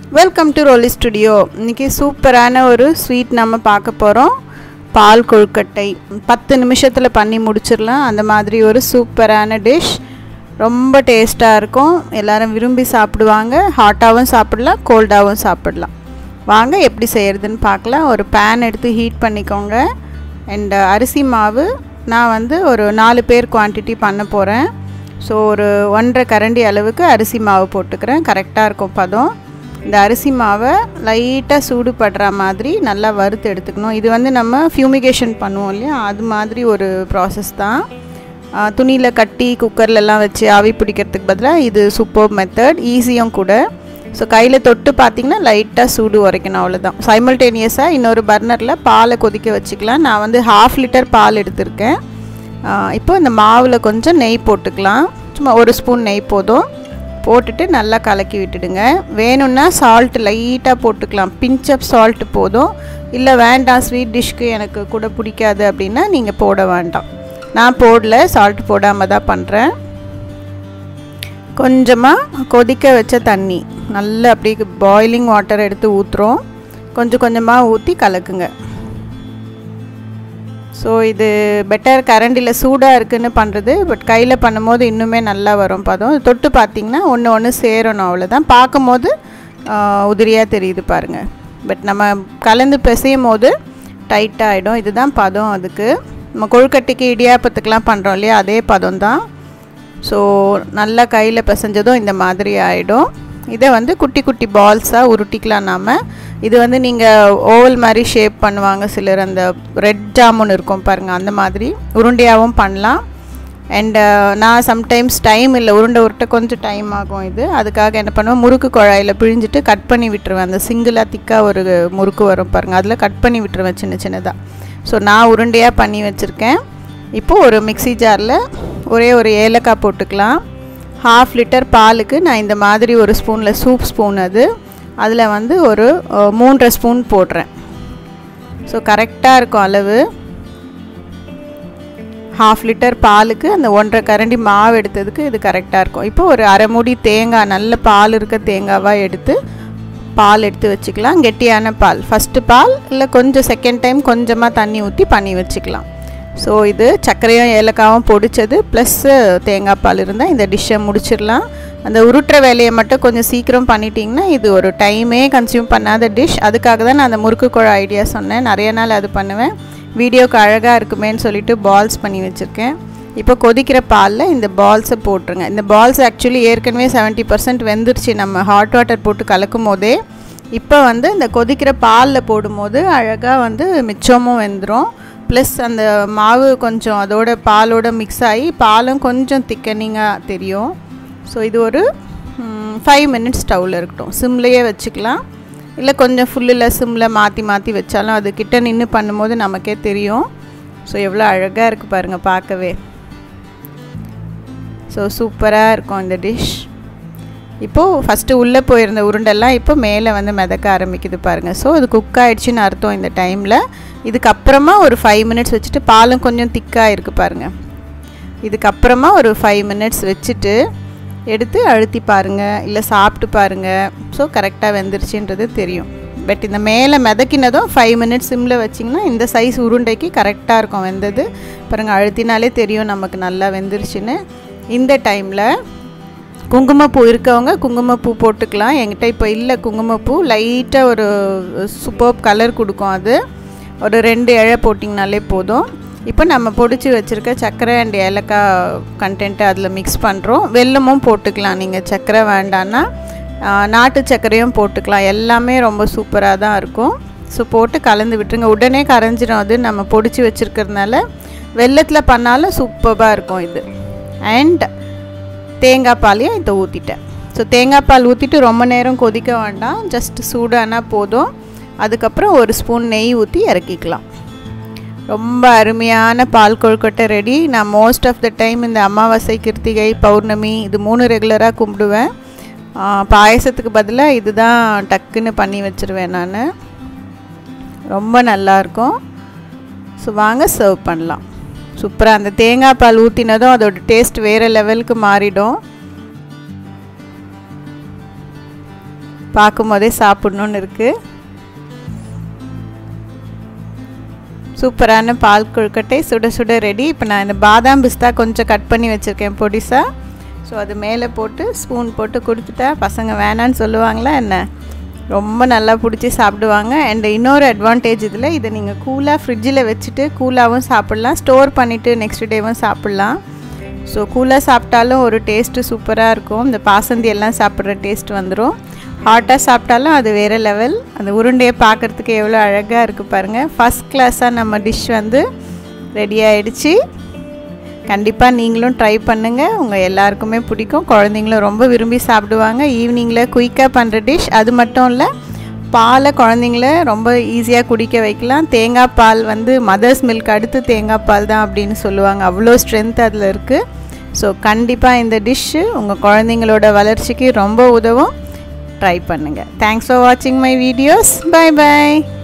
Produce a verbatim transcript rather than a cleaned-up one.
Welcome to ரோலி studio. இன்றைக்கி சூப்பரான ஒரு ஸ்வீட் நம்ம பார்க்க போகிறோம். பால் கொழுக்கட்டை பத்து நிமிஷத்தில் பண்ணி முடிச்சிடலாம். அந்த மாதிரி ஒரு சூப்பரான டிஷ், ரொம்ப டேஸ்ட்டாக இருக்கும். எல்லோரும் விரும்பி சாப்பிடுவாங்க. ஹாட்டாகவும் சாப்பிடலாம், கோல்டாகவும் சாப்பிடலாம். வாங்க எப்படி செய்கிறதுன்னு பார்க்கலாம். ஒரு பேன் எடுத்து ஹீட் பண்ணிக்கோங்க. அண்ட் அரிசி மாவு நான் வந்து ஒரு நாலு பேர் குவான்டிட்டி பண்ண போகிறேன். ஸோ ஒரு ஒன்றரை கரண்டி அளவுக்கு அரிசி மாவு போட்டுக்கிறேன். கரெக்டாக இருக்கும் பதம். இந்த அரிசி மாவை லைட்டாக சூடு படுற மாதிரி நல்லா வறுத்து எடுத்துக்கணும். இது வந்து நம்ம ஃபியூமிகேஷன் பண்ணுவோம் இல்லையா, அது மாதிரி ஒரு ப்ராசஸ் தான். துணியில் கட்டி குக்கர்லலாம் வச்சு ஆவி பிடிக்கிறதுக்கு பதிலாக இது சூப்பர் மெத்தட், ஈஸியும் கூட. ஸோ கையில் தொட்டு பார்த்திங்கன்னா லைட்டாக சூடு உரைக்கணும், அவ்வளோதான். சைமல்டேனியஸாக இன்னொரு பர்னரில் பாலை கொதிக்க வச்சுக்கலாம். நான் வந்து ஹாஃப் லிட்டர் பால் எடுத்திருக்கேன். இப்போ இந்த மாவில் கொஞ்சம் நெய் போட்டுக்கலாம். சும்மா ஒரு ஸ்பூன் நெய் போதும். போட்டுட்டு நல்லா கலக்கி விட்டுடுங்க. வேணும்னா சால்ட் லைட்டாக போட்டுக்கலாம், பிஞ்ச் ஆஃப் சால்ட் போதும். இல்லை வேண்டாம், ஸ்வீட் டிஷ்க்கு எனக்கு கூட பிடிக்காது அப்படின்னா நீங்கள் போட வேண்டாம். நான் போடல, சால்ட் போடாமல் தான் பண்ணுறேன். கொஞ்சமாக கொதிக்க வச்ச தண்ணி நல்லா அப்படியே பாயிலிங் வாட்டர் எடுத்து ஊற்றுறோம். கொஞ்சம் கொஞ்சமாக ஊற்றி கலக்குங்க. ஸோ இது பெட்டர் கரண்டியில் சூடாக இருக்குதுன்னு பண்ணுறது. பட் கையில் பண்ணும்போது இன்னுமே நல்லா வரும் பதம். தொட்டு பார்த்திங்கன்னா ஒன்று ஒன்று சேரணும், அவ்வளோதான். பார்க்கும்போது உதிரியாக தெரியுது பாருங்கள். பட் நம்ம கலந்து பிசையும் போது டைட்டாக ஆகிடும். இதுதான் பதம். அதுக்கு நம்ம கொழுக்கட்டைக்கு இடியாப்பத்துக்கெலாம் பண்ணுறோம் இல்லையா, அதே பதம் தான். ஸோ நல்லா கையில் பிசைஞ்சதும் இந்த மாதிரி ஆகிடும். இதை வந்து குட்டி குட்டி பால்ஸாக உருட்டிக்கலாம் நாம். இது வந்து நீங்கள் ஓவல் மாதிரி ஷேப் பண்ணுவாங்க சிலர், அந்த ரெட் ஜாமுன் இருக்கும் பாருங்கள், அந்த மாதிரி உருண்டையாகவும் பண்ணலாம். அண்டு நான் சம்டைம்ஸ் டைம் இல்லை, உருண்டை உருட்டை கொஞ்சம் டைம் ஆகும். இது அதுக்காக என்ன பண்ணுவேன், முறுக்கு குழாயில் பிழிஞ்சிட்டு கட் பண்ணி விட்டுருவேன். அந்த சிங்கிளாக திக்காக ஒரு முறுக்கு வரும் பாருங்கள், அதில் கட் பண்ணி விட்டுருவேன் சின்ன சின்னதாக. ஸோ நான் உருண்டையாக பண்ணி வச்சுருக்கேன். இப்போது ஒரு மிக்சி ஜாரில் ஒரே ஒரு ஏலக்காய் போட்டுக்கலாம். ஹாஃப் லிட்டர் பாலுக்கு நான் இந்த மாதிரி ஒரு ஸ்பூனில் சூப் ஸ்பூன் அது அதில் வந்து ஒரு மூன்றரை ஸ்பூன் போடுறேன். ஸோ கரெக்டாக இருக்கும் அளவு. ஹாஃப் லிட்டர் பாலுக்கு அந்த ஒன்றரை கரண்டி மாவு எடுத்ததுக்கு இது கரெக்டாக இருக்கும். இப்போ ஒரு அரை மூடி தேங்காய், நல்ல பால் இருக்க தேங்காவாக எடுத்து பால் எடுத்து வச்சுக்கலாம். கெட்டியான பால், ஃபஸ்ட்டு பால் இல்லை கொஞ்சம் செகண்ட் டைம் கொஞ்சமாக தண்ணி ஊற்றி பண்ணி வச்சுக்கலாம். ஸோ இது சர்க்கரையும் ஏலக்காவும் பொடிச்சது ப்ளஸ்ஸு தேங்காய் பால் இருந்தால் இந்த டிஷ்ஷை முடிச்சிடலாம். அந்த உருட்டுற வேலையை மட்டும் கொஞ்சம் சீக்கிரம் பண்ணிட்டிங்கன்னா இது ஒரு டைமே கன்சியூம் பண்ணாத டிஷ். அதுக்காக தான் நான் அந்த முறுக்கு குழா ஐடியா சொன்னேன். நிறைய நாள் அது பண்ணுவேன், வீடியோக்கு அழகாக இருக்குமேன்னு சொல்லிட்டு பால்ஸ் பண்ணி வச்சுருக்கேன். இப்போ கொதிக்கிற பாலில் இந்த பால்ஸை போட்டுருங்க. இந்த பால்ஸ் ஆக்சுவலி ஏற்கனவே செவன்ட்டி பர்சன்ட் வெந்துருச்சு நம்ம ஹாட் வாட்டர் போட்டு கலக்கும் போதே. இப்போ வந்து இந்த கொதிக்கிற பாலில் போடும்போது அழகாக வந்து மிச்சமும் வெந்துடும். ப்ளஸ் அந்த மாவு கொஞ்சம் அதோட பாலோட மிக்ஸ் ஆகி பாலும் கொஞ்சம் திக்கனிங்காக தெரியும். ஸோ இது ஒரு ஃபைவ் மினிட்ஸ் ஸ்டவ்வில் இருக்கட்டும். சிம்லேயே வச்சுக்கலாம், இல்லை கொஞ்சம் ஃபுல்லில் சிம்மில் மாற்றி மாற்றி வச்சாலும் அது கிட்ட நின்று பண்ணும்போது நமக்கே தெரியும். ஸோ எவ்வளோ அழகாக இருக்குது பாருங்கள் பார்க்கவே. ஸோ சூப்பராக இருக்கும் இந்த டிஷ். இப்போது ஃபஸ்ட்டு உள்ளே போயிருந்த உருண்டெல்லாம் இப்போ மேலே வந்து மிதக்க ஆரம்பிக்குது பாருங்கள். ஸோ அது குக் ஆகிடுச்சின்னு அர்த்தம் இந்த டைமில். இதுக்கப்புறமா ஒரு ஃபைவ் மினிட்ஸ் வச்சுட்டு, பாலும் கொஞ்சம் திக்காக இருக்குது பாருங்கள், இதுக்கப்புறமா ஒரு ஃபைவ் மினிட்ஸ் வச்சுட்டு எடுத்து அழுத்தி பாருங்கள், இல்லை சாப்பிட்டு பாருங்கள். ஸோ கரெக்டாக வெந்துருச்சுன்றது தெரியும். பட் இந்த மேலே மிதக்கினதும் ஃபைவ் மினிட்ஸ் சிம்மில் வச்சிங்கன்னா இந்த சைஸ் உருண்டைக்கு கரெக்டாக இருக்கும் வெந்தது பாருங்கள். அழுத்தினாலே தெரியும் நமக்கு நல்லா வெந்துருச்சுன்னு. இந்த டைமில் குங்குமப்பூ இருக்கவங்க குங்குமப்பூ போட்டுக்கலாம். என்கிட்ட இப்போ இல்லை குங்குமப்பூ. லைட்டாக ஒரு சூப்பர் கலர் கொடுக்கும் அது. ஒரு ரெண்டு இழை போட்டிங்கனாலே போதும். இப்போ நம்ம பொடிச்சு வச்சுருக்க சர்க்கரை அண்ட் ஏலக்காய் கண்டென்ட்டை அதில் மிக்ஸ் பண்ணுறோம். வெல்லமும் போட்டுக்கலாம், நீங்கள் சர்க்கரை வேண்டான்னா நாட்டு சர்க்கரையும் போட்டுக்கலாம். எல்லாமே ரொம்ப சூப்பராக தான் இருக்கும். ஸோ போட்டு கலந்து விட்டுருங்க. உடனே கரைஞ்சிடும் அது, நம்ம பொடிச்சு வச்சுருக்கிறதுனால. வெல்லத்தில் பண்ணாலும் சூப்பராக இருக்கும் இது. அண்ட் தேங்காய் பாலையும் இதை ஊற்றிட்டேன். ஸோ தேங்காய் பால் ஊற்றிட்டு ரொம்ப நேரம் கொதிக்க வேண்டாம், ஜஸ்ட் சூடானா போதும். அதுக்கப்புறம் ஒரு ஸ்பூன் நெய் ஊற்றி இறக்கிக்கலாம். ரொம்ப அருமையான பால் கொழுக்கட்டை ரெடி. நான் மோஸ்ட் ஆஃப் த டைம் இந்த அமாவாசை, கிருத்திகை, பௌர்ணமி இது மூணு ரெகுலராக கும்பிடுவேன். பாயசத்துக்கு பதிலாக இது தான் டக்குன்னு பண்ணி வச்சுருவேன் நான். ரொம்ப நல்லாயிருக்கும். ஸோ வாங்க சர்வ் பண்ணலாம். சூப்பராக அந்த தேங்காய் பால் ஊற்றினதும் அதோட டேஸ்ட் வேறு லெவலுக்கு மாறிடும். பார்க்கும்போதே சாப்பிடணுன்னு இருக்குது. சூப்பரான பால் கொழுக்கட்டை சுட சுட ரெடி. இப்போ நான் இந்த பாதாம் பிஸ்தா கொஞ்சம் கட் பண்ணி வச்சுருக்கேன் பொடிசாக. ஸோ அது மேலே போட்டு ஸ்பூன் போட்டு கொடுத்துட்டா பசங்க வேணான்னு சொல்லுவாங்களா என்ன, ரொம்ப நல்லா பிடிச்சி சாப்பிடுவாங்க. அண்ட் இன்னொரு அட்வான்டேஜ் இதில், இதை நீங்கள் கூலாக ஃப்ரிட்ஜில் வச்சுட்டு கூலாகவும் சாப்பிட்லாம், ஸ்டோர் பண்ணிவிட்டு நெக்ஸ்ட் டேவும் சாப்பிட்லாம். ஸோ கூலாக சாப்பிட்டாலும் ஒரு டேஸ்ட்டு சூப்பராக இருக்கும். இந்த பாசந்தி எல்லாம் சாப்பிட்ற டேஸ்ட் வந்துடும். ஹாட்டாக சாப்பிட்டாலும் அது வேறு லெவல். அந்த உருண்டையை பார்க்குறதுக்கு எவ்வளோ அழகாக இருக்குது பாருங்கள். ஃபஸ்ட் கிளாஸாக நம்ம டிஷ் வந்து ரெடி ஆகிடுச்சு. கண்டிப்பாக நீங்களும் ட்ரை பண்ணுங்கள், உங்கள் எல்லாருக்குமே பிடிக்கும். குழந்தைங்களும் ரொம்ப விரும்பி சாப்பிடுவாங்க. ஈவினிங்கில் குயிக்காக பண்ணுற டிஷ். அது மட்டும் இல்லை, பாலை குழந்தைங்கள ரொம்ப ஈஸியாக குடிக்க வைக்கலாம். தேங்காய் பால் வந்து மதர்ஸ் மில்க் அடுத்து தேங்காய் பால் தான் அப்படின்னு சொல்லுவாங்க, அவ்வளோ ஸ்ட்ரென்த் அதில் இருக்குது. ஸோ கண்டிப்பாக இந்த டிஷ்ஷு உங்கள் குழந்தைங்களோட வளர்ச்சிக்கு ரொம்ப உதவும். ட்ரை பண்ணுங்கள். தேங்க்ஸ் ஃபார் வாட்சிங் மை வீடியோஸ். Bye by.